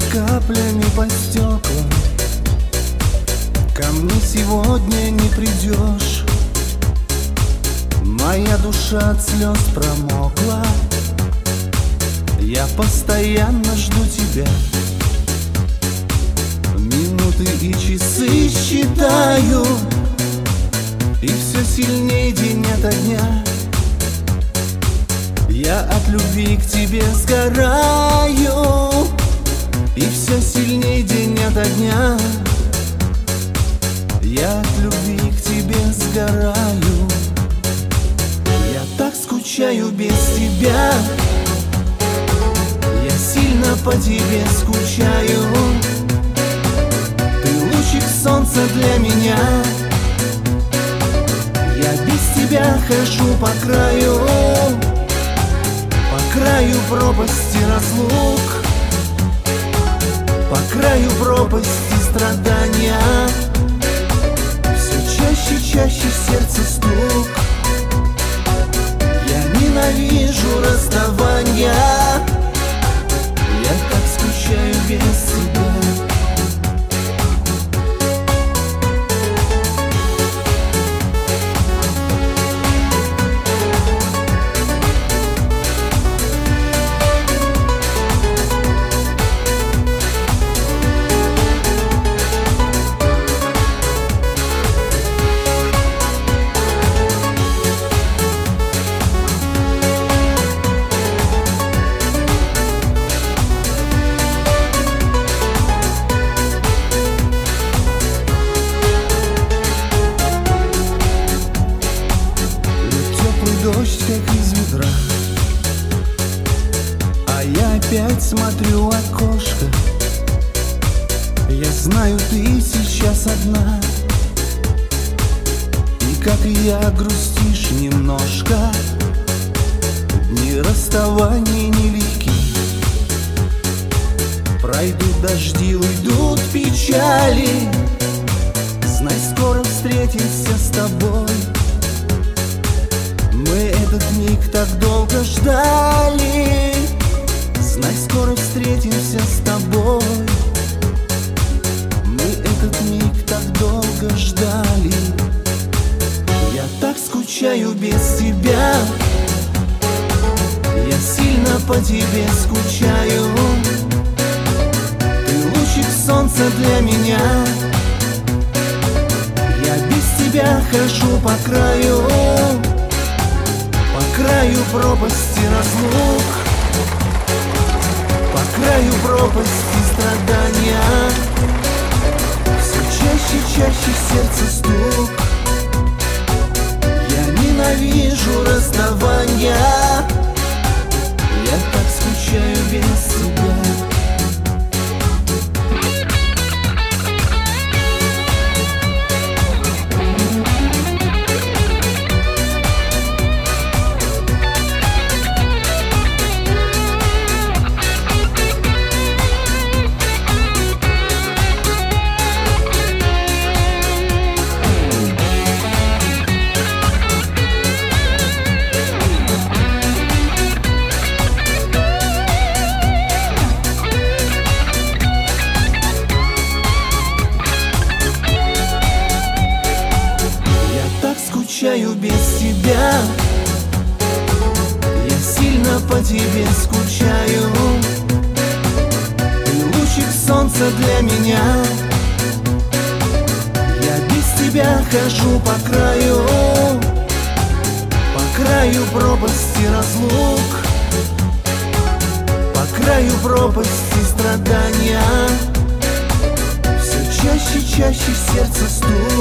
каплями по стеклам. Ко мне сегодня не придешь. Моя душа от слез промокла. Я постоянно жду тебя. Минуты и часы считаю, и все сильнее день ото дня. Я от любви к тебе сгораю, и все сильнее день ото дня. Я от любви к тебе сгораю. Я так скучаю без тебя. Я сильно по тебе скучаю. Ты лучик солнца для меня. Я без тебя хожу по краю пропасти разлук, по краю пропасти страдания. Все чаще сердце стук. Я ненавижу расставания. Я так скучаю без тебя. Дождь как из ведра, а я опять смотрю в окошко. Я знаю, ты сейчас одна, и как и я грустишь немножко. Дни расставания нелегки. Пройдут дожди, уйдут печали. Знай, скоро встретимся с тобой. Мы этот миг так долго ждали. Знай, скоро встретимся с тобой. Мы этот миг так долго ждали. Я так скучаю без тебя. Я сильно по тебе скучаю. Ты лучик солнца для меня. Я без тебя хожу по краю пропасти разлук, по краю пропасти страдания. Все чаще сердце стук. Я ненавижу расставания. Я так скучаю без тебя. Скучаю без тебя. Я сильно по тебе скучаю. Ты лучик солнца для меня. Я без тебя хожу по краю пропасти разлук, по краю пропасти страдания. Все чаще сердце стук.